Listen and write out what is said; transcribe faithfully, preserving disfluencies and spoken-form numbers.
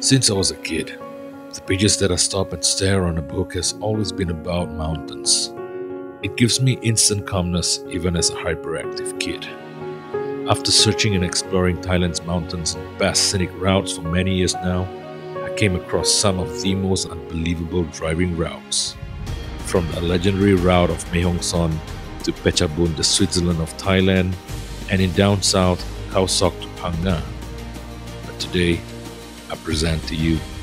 Since I was a kid, the pages that I stop and stare on a book has always been about mountains. It gives me instant calmness even as a hyperactive kid. After searching and exploring Thailand's mountains and best scenic routes for many years now, I came across some of the most unbelievable driving routes. From the legendary route of Mae Hong Son to Phetchabun, the Switzerland of Thailand, and in down south, Khao Sok to Phang Nga. But today, I present to you